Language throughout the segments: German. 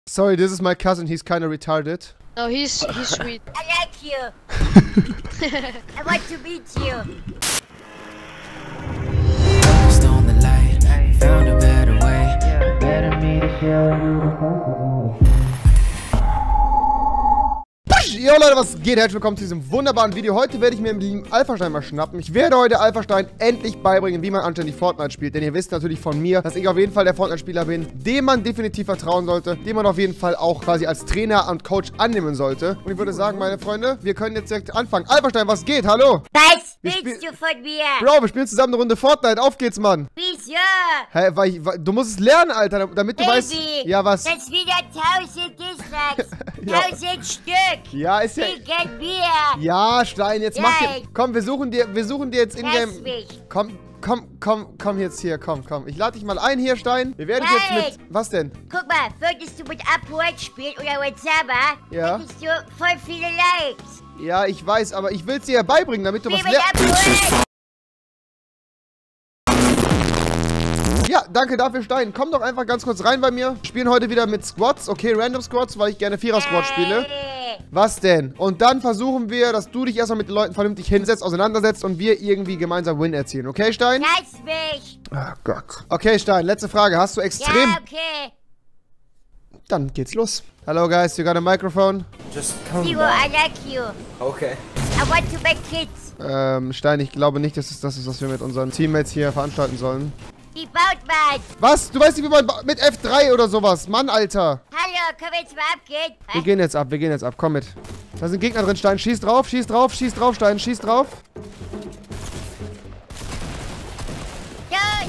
Sorry, this is my cousin. He's kind of retarded. No, he's sweet. I like you. I want to meet you. Focused on the light, found a better way. Better me to show you. Jo Leute, was geht? Herzlich willkommen zu diesem wunderbaren Video. Heute werde ich mir den lieben Alphastein mal schnappen. Ich werde heute Alphastein endlich beibringen, wie man anständig Fortnite spielt. Denn ihr wisst natürlich von mir, dass ich auf jeden Fall der Fortnite-Spieler bin, dem man definitiv vertrauen sollte, den man auf jeden Fall auch quasi als Trainer und Coach annehmen sollte. Und ich würde sagen, meine Freunde, wir können jetzt direkt anfangen. Alphastein, was geht? Hallo? Was willst du von mir? Bro, wir spielen zusammen eine Runde Fortnite. Auf geht's, Mann. Wieso? Hä, du musst es lernen, Alter, damit du weißt... Ja, was? Das ist wieder 1000 Dislikes. Ja. 1000 Stück. Ja, ist ja... Wegen mir. Ja, Stein, jetzt mach Nein. dir... Komm, wir suchen dir jetzt Lass in-game... mich. Komm jetzt hier, komm. Ich lade dich mal ein hier, Stein. Wir werden Nein. jetzt mit... Was denn? Guck mal, würdest du mit Upwork spielen oder WhatsApp, Ja. hättest du voll viele Likes. Ja, ich weiß, aber ich will es dir ja beibringen, damit du Wie was mit lernst. Upwork. Ja, danke dafür, Stein. Komm doch einfach ganz kurz rein bei mir. Wir spielen heute wieder mit Squads. Okay, Random Squads, weil ich gerne Vierer-Squads spiele. Was denn? Und dann versuchen wir, dass du dich erstmal mit den Leuten vernünftig hinsetzt, auseinandersetzt und wir irgendwie gemeinsam Win erzielen. Okay, Stein? Lass mich. Oh Gott. Okay, Stein, letzte Frage. Hast du extrem... Ja, okay. Dann geht's los. Hello, guys. You got a microphone? Just come Zero, back. I like you. Okay. I want to make kids. Stein, ich glaube nicht, dass es das ist, was wir mit unseren Teammates hier veranstalten sollen. Wie baut man? Was? Du weißt nicht, wie man mit F3 oder sowas. Mann, Alter. Hallo, können wir jetzt mal abgehen? Wir gehen jetzt ab. Komm mit. Da sind Gegner drin, Stein. Schieß drauf, Stein. Schieß drauf. Los.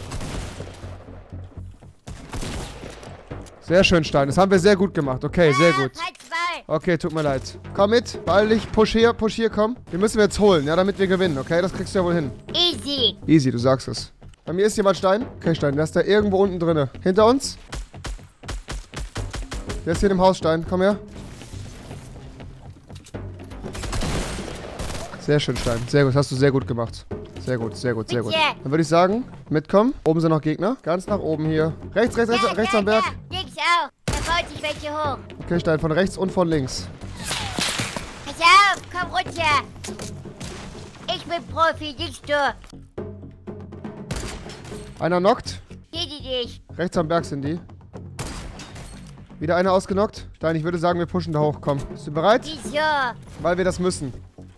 Sehr schön, Stein. Das haben wir sehr gut gemacht. Okay, sehr gut. Platz zwei. Okay, tut mir leid. Komm mit. Beeil dich. Push hier, komm. Den müssen wir jetzt holen, ja, damit wir gewinnen, okay? Das kriegst du ja wohl hin. Easy. Easy, du sagst es. Bei mir ist jemand Stein. Okay, Stein, der ist da irgendwo unten drin. Hinter uns. Der ist hier im Haus, Stein. Komm her. Sehr schön, Stein. Sehr gut. Das hast du sehr gut gemacht. Sehr gut. Dann würde ich sagen, mitkommen. Oben sind noch Gegner. Ganz nach oben hier. Rechts am Berg. Da. Links auch. Da baut sich welche hoch. Okay, Stein, von rechts und von links. Pass auf, komm runter. Ich bin Profi, nicht du. Einer knockt. Seh die nicht. Rechts am Berg sind die. Wieder einer ausgenockt. Stein, ich würde sagen, wir pushen da hoch. Komm. Bist du bereit? Wieso? Weil wir das müssen.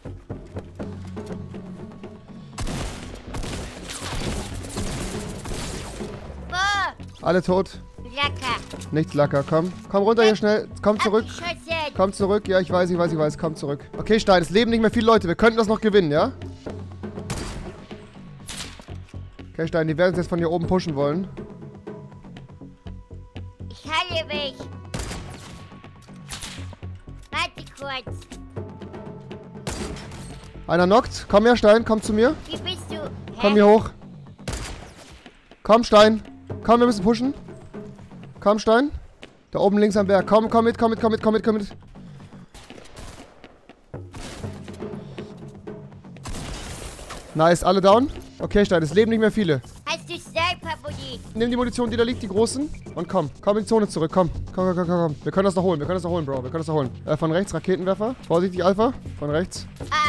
Wo? Alle tot. Lacker. Nichts Lacker. Komm runter hier schnell. Komm zurück. Abgeschossen. Komm zurück. Ja, ich weiß. Komm zurück. Okay, Stein, es leben nicht mehr viele Leute. Wir könnten das noch gewinnen, ja? Okay, Stein, die werden uns jetzt von hier oben pushen wollen. Ich halte mich. Warte kurz. Einer knockt. Komm her, Stein. Komm zu mir. Wie bist du? Hä? Komm hier hoch. Komm, Stein. Komm, wir müssen pushen. Komm, Stein. Da oben links am Berg. Komm mit. Nice, alle down. Okay, Stein, es leben nicht mehr viele. Hast du Sniper-Muni? Nimm die Munition, die da liegt, die großen. Und komm in die Zone zurück. Komm. Wir können das noch holen, Bro. Von rechts, Raketenwerfer. Vorsichtig, Alpha. Von rechts.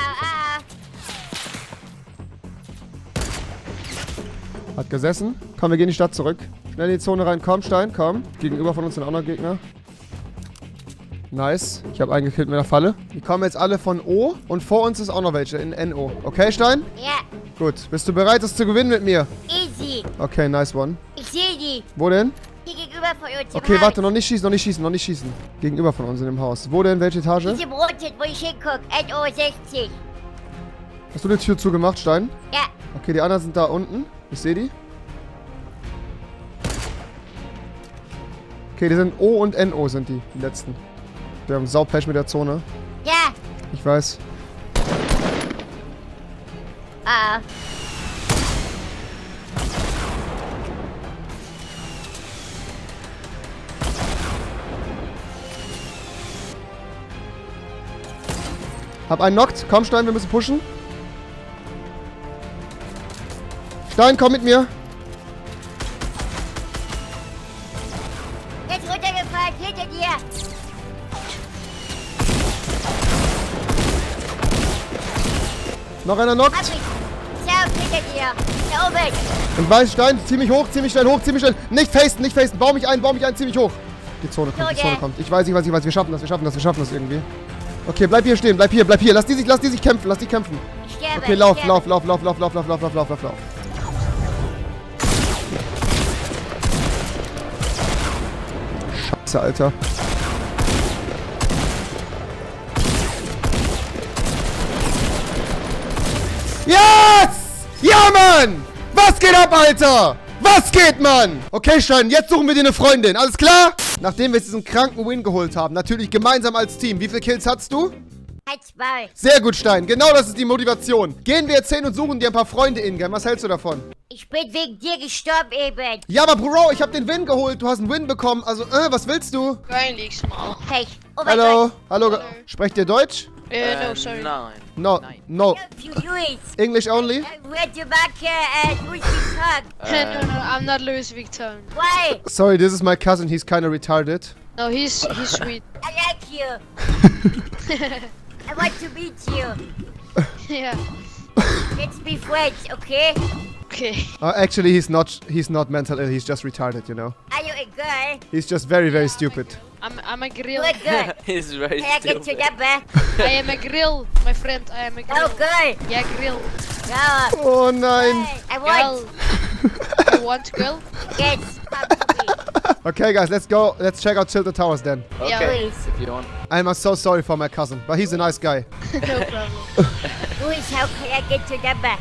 Hat gesessen. Komm, wir gehen in die Stadt zurück. Schnell in die Zone rein. Komm, Stein, komm. Gegenüber von uns sind auch noch Gegner. Nice. Ich habe einen gekillt mit der Falle. Die kommen jetzt alle von O. Und vor uns ist auch noch welche in NO. Okay, Stein? Ja, Gut. Bist du bereit, das zu gewinnen mit mir? easy. Okay, nice one. Ich sehe die. Wo denn? Hier gegenüber von uns im Okay, Haus. warte, noch nicht schießen. Gegenüber von uns in dem Haus. Wo denn? Welche Etage? Diese Brote, wo ich hinguck. NO60. Hast du die Tür zugemacht, Stein? Ja. Okay, die anderen sind da unten. Ich sehe die. Okay, die sind O und NO sind die letzten. Wir haben Saupech mit der Zone. Ja. Ich weiß. Ah. Hab einen knockt. Komm, Stein, wir müssen pushen. Stein, komm mit mir. Jetzt runtergefallen. Hinter Noch einer Hab knockt. ich. Ciao, hinter dir. Da oben. Und weiß Stein, ziemlich hoch, ziemlich schnell hoch, ziemlich schnell. Nicht facen, nicht facen. Bau mich ein, ziemlich hoch. Die Zone kommt, die Zone kommt. Ich weiß. Wir schaffen das irgendwie. Okay, bleib hier stehen, bleib hier. Lass die sich kämpfen, lass die kämpfen. Ich sterbe. Okay, lauf. Scheiße, Alter. Yes! Ja, Mann! Was geht ab, Alter? Was geht, Mann? Okay, Stein, jetzt suchen wir dir eine Freundin. Alles klar? Nachdem wir jetzt diesen kranken Win geholt haben, natürlich gemeinsam als Team. Wie viele Kills hattest du? 2. Sehr gut, Stein. Genau das ist die Motivation. Gehen wir jetzt hin und suchen dir ein paar Freunde in-game. Was hältst du davon? Ich bin wegen dir gestorben eben. Ja, aber Bro, ich hab den Win geholt. Du hast einen Win bekommen. Also, was willst du? Peinlich, small. Hey. Oh mein Hallo? Gott. Hallo? Sprecht ihr Deutsch? No, sorry. Nein. No. No. You Louis. English only? Where'd you back Louis Vuitton? No, I'm not Louis Vuitton. Why? Sorry, this is my cousin. He's kind of retarded. No, he's sweet. I like you. I want to meet you. Yeah. Let's be friends, okay? Okay. Actually, he's not mental ill. He's just retarded, you know. Are you a girl? He's just very, very stupid. I'm a grill. You're a girl. He's very Can I get your stupid. number? I am a grill, my friend. I am a grill. Oh, girl. Yeah, grill. No. Oh nein. Hey, I Girl. want. You want girl? Yes. Come to me. Okay, guys, let's go. Let's check out Tilted Towers then. Yeah, Okay, Louis. if you want. I'm so sorry for my cousin, but he's a nice guy. no problem. Louis, how can I get your number?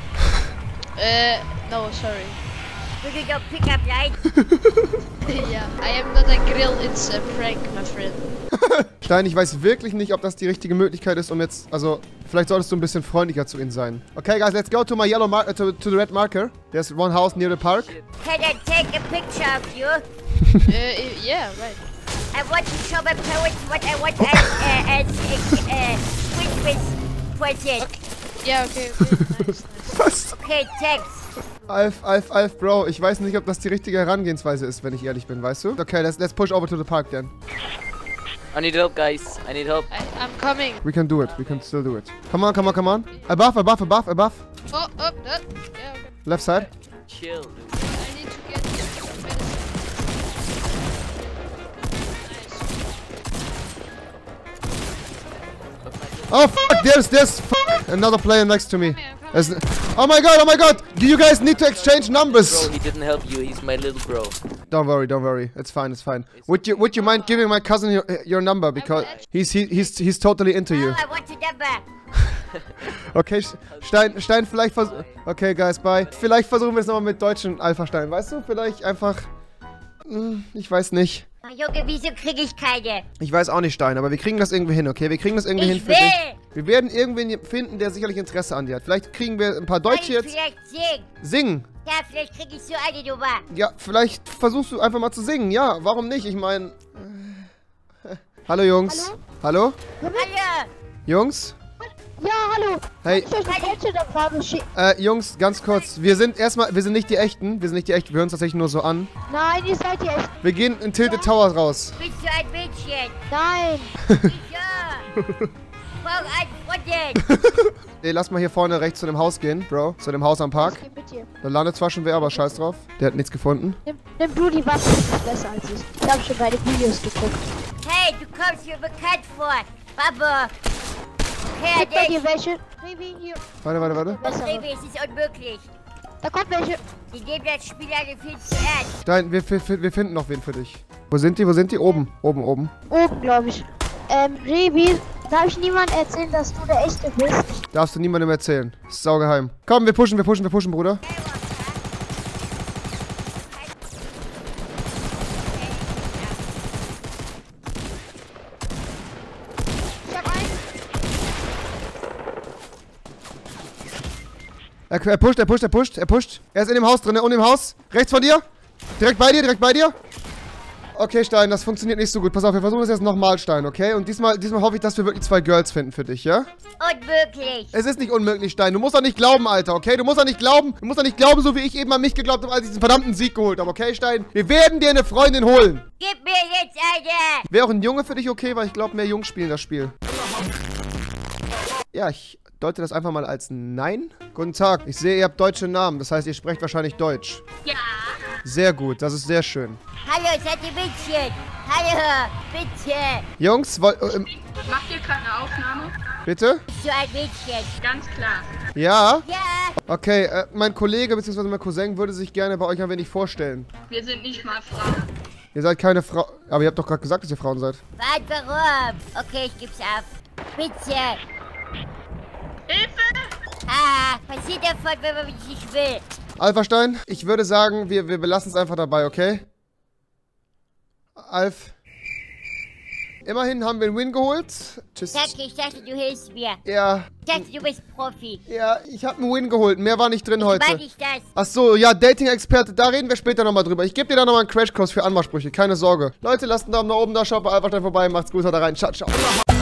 No, sorry. Will you go pick up lines? Yeah, I am not a grill. It's a prank, my friend. Stein, ich weiß wirklich nicht, ob das die richtige Möglichkeit ist, um jetzt... Also, vielleicht solltest du ein bisschen freundlicher zu ihnen sein. Okay, guys, let's go to my yellow marker, to the red marker. There's one house near the park. Can I take a picture of you? Yeah, right. I want to show my parents what I want as Christmas present. Yeah, okay. Nice. Was? Okay, thanks. Alf, Bro, ich weiß nicht, ob das die richtige Herangehensweise ist, wenn ich ehrlich bin, weißt du? Okay, let's push over to the park then. I need help, guys. I need help. I'm coming. We can do it. We can still do it. Come on. Above. Oh, yeah, okay. Left side. Chill, dude. I need to get medicine. Nice. Oh, fuck, there's another player next to me. I'm coming. Oh my god, you guys need to exchange numbers. Bro, he didn't help you. He's my little bro. Don't worry, it's fine. Would you mind giving my cousin your number, because he's totally into you. Oh, I want your number. Okay, Stein, vielleicht okay, guys, bye. Vielleicht versuchen wir es nochmal mit deutschen Alpha-Stein, weißt du? Vielleicht einfach, ich weiß nicht. Oh, Junge, wieso kriege ich keine? Ich weiß auch nicht, Stein, aber wir kriegen das irgendwie hin, okay? Wir kriegen das irgendwie hin Ich für dich. will. Wir werden irgendwen finden, der sicherlich Interesse an dir hat. Vielleicht kriegen wir ein paar Kann Deutsche ich jetzt. vielleicht singen? Singen. Ja, vielleicht kriege ich so eine Nummer. Ja, vielleicht versuchst du einfach mal zu singen. Ja, warum nicht? Ich meine... Hallo, Jungs. Hallo? Hallo. Jungs? Ja, hallo. Hey, Ich euch eine Kennenlernfrage schicken. Jungs, ganz kurz. Wir sind nicht die Echten. Wir hören uns tatsächlich nur so an. Nein, ihr seid die echt. Wir gehen in Tilted Towers raus. Bist du ein Mädchen? Nein. Ja. Brauch eine Freundin. Ey, lass mal hier vorne rechts zu dem Haus gehen, Bro. Zu dem Haus am Park. Ich geh mit dir. Da landet zwar schon wer, aber scheiß drauf. Der hat nichts gefunden. Nimm du die Waffe, das ist besser als ich. Ich hab schon deine Videos geguckt. Hey, du kommst mir bekannt vor. Babo. Okay, Gib bei Dick. dir welche. Revi, hier. Warte. Bessere. Revi, es ist unmöglich. Da kommt welche. Sie nehmen das Spiel alle viel zu ernst. Stein, wir finden noch wen für dich. Wo sind die? Oben. Oben, glaube ich. Revi, darf ich niemandem erzählen, dass du der Echte bist? Darfst du niemandem erzählen. Ist saugeheim. Komm, wir pushen, Bruder. Ich hab einen. Er pusht. Er ist in dem Haus drin, unten im Haus. Rechts von dir. Direkt bei dir. Okay, Stein, das funktioniert nicht so gut. Pass auf, wir versuchen das jetzt nochmal, Stein, okay? Und diesmal hoffe ich, dass wir wirklich 2 Girls finden für dich, ja? Unmöglich. Es ist nicht unmöglich, Stein. Du musst doch nicht glauben, Alter, okay? Du musst doch nicht glauben, so wie ich eben an mich geglaubt habe, als ich diesen verdammten Sieg geholt habe, okay, Stein? Wir werden dir eine Freundin holen. Gib mir jetzt eine. Wäre auch ein Junge für dich okay, weil ich glaube, mehr Jungs spielen das Spiel. Ja, deute das einfach mal als Nein. Guten Tag. Ich sehe, ihr habt deutsche Namen. Das heißt, ihr sprecht wahrscheinlich Deutsch. Ja. Sehr gut. Das ist sehr schön. Hallo, seid ihr Mädchen? Hallo, bitte. Jungs, Macht ihr gerade eine Aufnahme? bitte? Bist du ein Mädchen? Ganz klar. Ja? Ja. Okay, mein Kollege bzw. mein Cousin würde sich gerne bei euch ein wenig vorstellen. Wir sind nicht mal Frauen. Ihr seid keine Frau... Aber ihr habt doch gerade gesagt, dass ihr Frauen seid. Warte, warum? Okay, ich geb's auf. Bitte. Hilfe! Ah, passiert davon, wenn man mich nicht will. Alphastein, ich würde sagen, wir belassen es einfach dabei, okay? Alf. Immerhin haben wir einen Win geholt. Tschüss. Danke, ich dachte, du hilfst mir. Ja, Ich dachte, du bist Profi. ja, ich habe einen Win geholt. Mehr war nicht drin Wie heute. meine ich das? Ach so, ja, Dating-Experte, da reden wir später nochmal drüber. Ich gebe dir da nochmal einen Crashkurs für Anmachsprüche, keine Sorge. Leute, lasst einen Daumen nach oben da, schaut bei Alphastein vorbei, macht's gut, haut da rein, ciao, ciao.